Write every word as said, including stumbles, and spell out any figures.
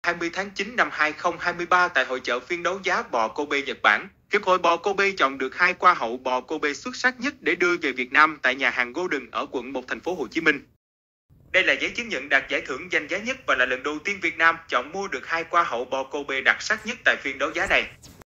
hai mươi tháng chín năm hai nghìn không trăm hai mươi ba tại hội chợ phiên đấu giá bò Kobe Nhật Bản. Hiệp hội bò Kobe chọn được hai hoa hậu bò Kobe xuất sắc nhất để đưa về Việt Nam tại nhà hàng Golden ở quận một thành phố Hồ Chí Minh. Đây là giấy chứng nhận đạt giải thưởng danh giá nhất và là lần đầu tiên Việt Nam chọn mua được hai hoa hậu bò Kobe đặc sắc nhất tại phiên đấu giá này.